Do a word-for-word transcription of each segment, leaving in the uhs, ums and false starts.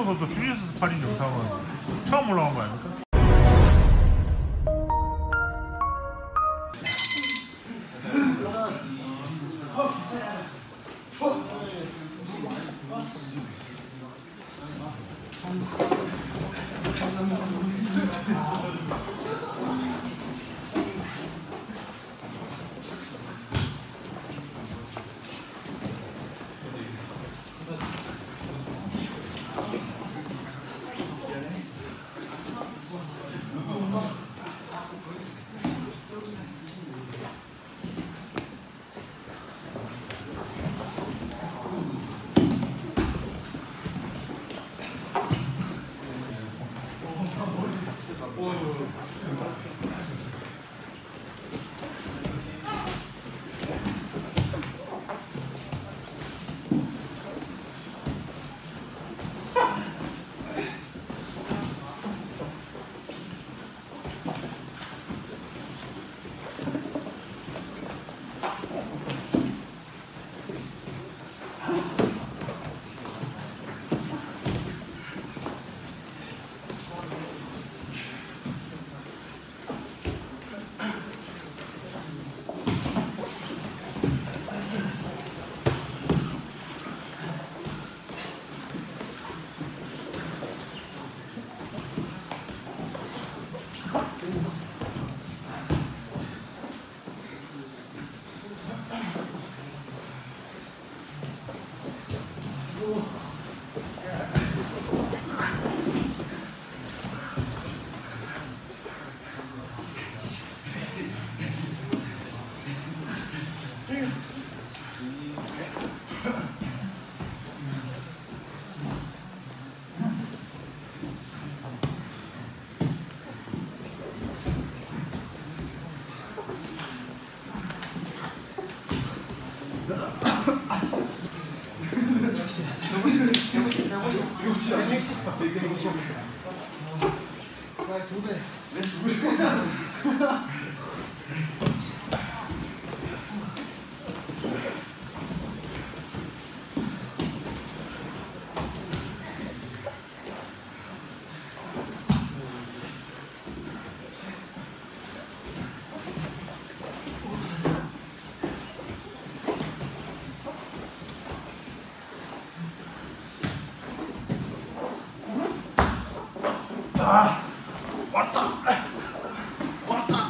선수 주짓수 스파링 영상은 처음 올라온 거 아닙니까? 두 배. 네, 두 배. 아, 왔다. 왔다.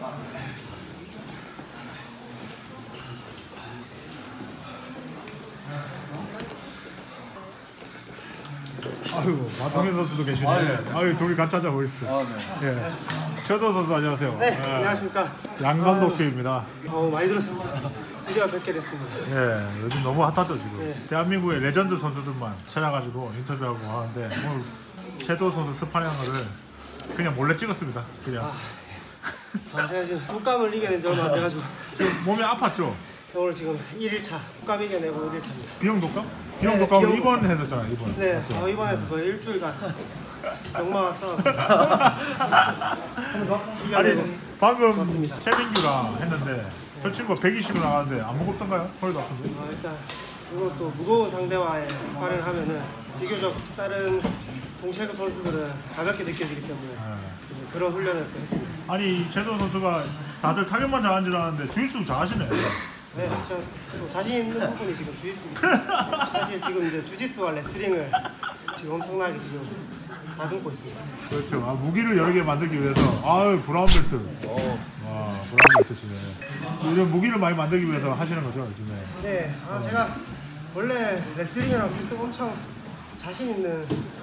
아유, 마동현 선수도 계시네. 아유, 아유 둘이 같이 앉아 보이시죠. 아, 네. 예. 최도 선수 안녕하세요. 네, 예. 안녕하십니까. 양감독팀입니다. 어, 많이 들었습니다. 드디어 뵙게 됐습니다. 예, 요즘 너무 핫하죠 지금. 네. 대한민국의 레전드 선수들만 찾아가지고 인터뷰하고 하는데 오늘 최도 선수 스파링을 그냥 몰래 찍었습니다. 그냥. 아, 제가 지금 독감을 이겨낸 지 얼마 안 돼가지고 지금 몸이 아팠죠? 오늘 지금 일 일차 독감 이겨내고 일 일차입니다. 비형 독감? 네, 비형 독감으로 비형- 입원했었잖아요, 입원. 네, 맞죠? 어, 이번에서 거의 일주일간 역마가 싸워서 아니 이겨내고 방금 맞습니다. 최민규랑 했는데 저 친구가 백이십으로 나가는데 안 무겁던가요? 허리도 아픈데? 어, 일단 이것도 무거운 상대와의 스파를 하면은 비교적 다른 동체급 선수들은 가볍게 느껴지기 때문에 이제 그런 훈련을 또 했습니다. 아니 최도 선수가 다들 타격만 잘하는 줄 알았는데 주짓수 잘하시네. 네, 저, 저 자신 있는 부분이 지금 주짓수입니다. 사실 지금 이제 주짓수와 레슬링을 지금 엄청나게 지금 다듬고 있습니다. 그렇죠. 아, 무기를 여러 개 만들기 위해서 아유 브라운 벨트. 와 브라운 벨트시네. 이런 무기를 많이 만들기 위해서 하시는 거죠 요즘에. 네, 아, 제가 원래 레슬링이랑 주짓수 엄청 자신 있는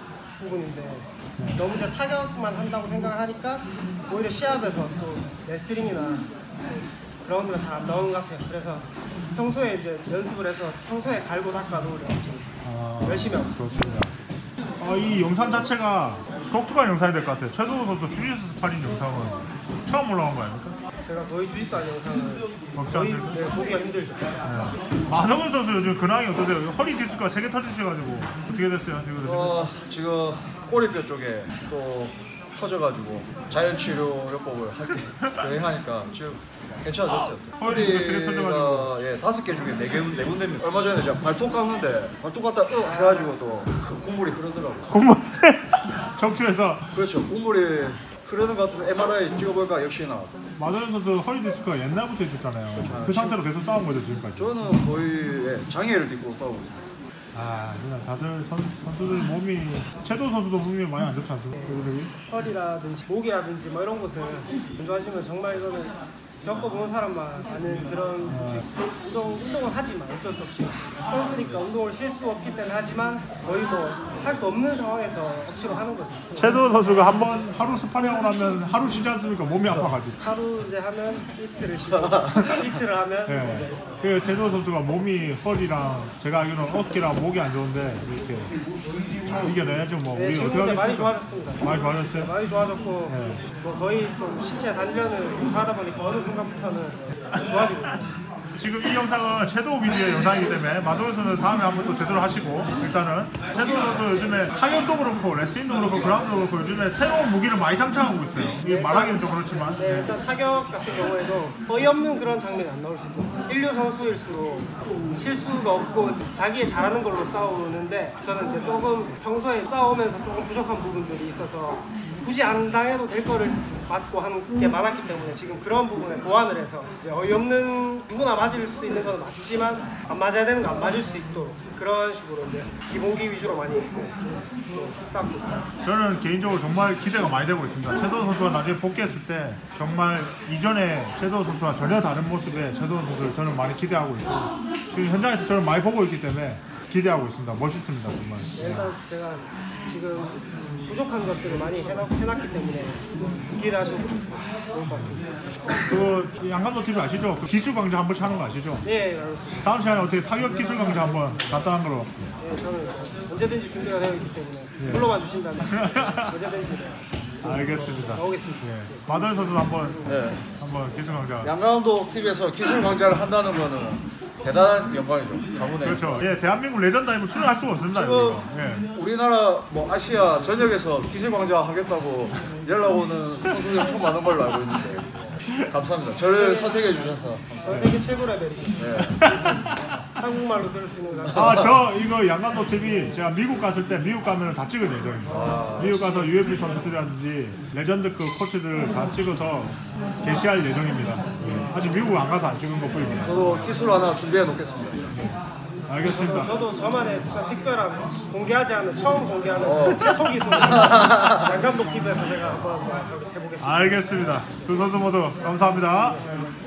부분인데 너무 이제 타격만 한다고 생각을 하니까 오히려 시합에서 또 레슬링이나 그라운드가 잘 안 나오는 것 같아요. 그래서 평소에 이제 연습을 해서 평소에 갈고 닦아도 아, 열심히 하고 있어요. 좋습니다. 아, 이 영상 자체가 독특한 영상이 될 것 같아요. 최도 선수 주짓수 스파링 영상은 처음 올라온 거 아닙니까? 제가 거의 주짓수 하는 영상을 먹지 거의 않습니까? 네, 보기가 힘들죠. 네. 마동현 선수 요즘 근황이 어떠세요? 허리 디스크가 세 개 터지셔가지고 어떻게 됐어요 지금? 어, 지금 꼬리뼈 쪽에 또 터져가지고 자연치료요법을 할게 여행하니까 지금 괜찮아졌어요. 허리 디스크 세개 터져가지고. 허리가 예 다섯 개 중에 네 개 네 군데입니다. 얼마 전에 제가 발톱 깎는데 발톱 갖다 으 해가지고 또 국물이 흐르더라고요. 공무 정치에서 그렇죠. 국물이 흐르는 것 같아서 엠알아이 찍어볼까 역시나 마동현 선수 허리 디스크가 옛날부터 있었잖아요. 그 상태로 계속 싸운 거죠 지금까지. 저는 거의 예, 장애를 딛고 싸우고 있습니다. 아 그냥 다들 선, 선수들 몸이 최도 선수도 몸이 많이 안 좋지 않습니까? 여기저기? 허리라든지 목이라든지 뭐 이런 곳을 건조하시면 정말 이거는 겪어본 사람만 아는 그런 운동, 운동을 하지만 어쩔 수 없이 선수니까 운동을 쉴 수 없기 때문에 하지만 거의 뭐 할 수 없는 상황에서 억지로 하는 거지. 최도 선수가 한 번 하루 스파링하고 나면 하루 쉬지 않습니까? 몸이 아파가지고. 하루 이제 하면 이틀을 쉬고 이틀을 하면 네. 그 최도 선수가 몸이 허리랑 제가 알기로는 어깨랑 목이 안 좋은데 이렇게 잘 이겨내야죠. 뭐 네, 우리 지금 어떻게 근데 많이 하겠습니까? 좋아졌습니다. 많이 좋아졌어요? 많이 좋아졌고 네. 뭐 거의 좀 신체 단련을 하다 보니까 어느 순간부터는 좋아지고 있어요. 지금 이 영상은 최도 위주의 영상이기 때문에 마동현 선수 다음에 한번 또 제대로 하시고 일단은 최도 선수 요즘에 타격도 그렇고 레슬링도 그렇고 그라운드도 그렇고 요즘에 새로운 무기를 많이 장착하고 있어요. 이게 말하기는 좀 그렇지만 네, 일단 타격 같은 경우에도 거의 없는 그런 장면이 안 나올 수 있고 일류 선수일수록 실수가 없고 자기의 잘하는 걸로 싸우는데 저는 이제 조금 평소에 싸우면서 조금 부족한 부분들이 있어서 굳이 안 당해도 될 거를 맞고 하는 게 많았기 때문에 지금 그런 부분에 보완을 해서 이제 어이없는 누구나 맞을 수 있는 건 맞지만 안 맞아야 되는 거 안 맞을 수 있도록 그런 식으로 이제 기본기 위주로 많이 또 쌓고 있어요. 저는 개인적으로 정말 기대가 많이 되고 있습니다. 최도 선수가 나중에 복귀했을 때 정말 이전에 최도 선수와 전혀 다른 모습의 최도 선수를 저는 많이 기대하고 있고 지금 현장에서 저는 많이 보고 있기 때문에 기대하고 있습니다. 멋있습니다 정말. 네, 일단 제가 지금 부족한 것들을 많이 해놨, 해놨기 때문에 기대하셔도 좋을 것 같습니다. 그 양감독 티비 아시죠? 그 기술 강좌 한 번씩 하는 거 아시죠? 네, 알겠습니다. 다음 시간에 어떻게 타격 기술 강좌 한번 간단한 거로. 네, 저는 언제든지 준비가 되어 있기 때문에 예. 불러만 주신다면 언제든지 네, 알겠습니다. 나오겠습니다. 예. 마동현 선수 한번 네. 한번 기술 강좌. 양강도 티비에서 기술 강좌를 한다는 거는 대단한 영광이죠. 가문에. 그렇죠. 예, 대한민국 레전드 아니면 출연할 수가 없습니다. 지금 여기가. 예. 우리나라 뭐 아시아 전역에서 기술 강좌 하겠다고 연락 오는 선수들이 총 많은 걸로 알고 있는데 감사합니다. 저를 선택해 주셔서 전 세계 최고 레벨이죠. 네. 한국말로 들을 수 있는 거 아, 저 이거 양감독 티비 제가 미국 갔을 때 미국 가면 다 찍을 예정입니다. 미국 가서 유에프씨 선수들이라든지 레전드급 코치들 다 찍어서 게시할 예정입니다. 예. 아직 미국 안 가서 안 찍은 것 뿐입니다. 저도 기술 하나 준비해 놓겠습니다. 알겠습니다. 저도 저만의 진짜 특별한 공개하지 않은 처음 공개하는 최초 기술 양감독 티비에서 제가 한번 해보겠습니다. 알겠습니다. 두 선수 모두 감사합니다.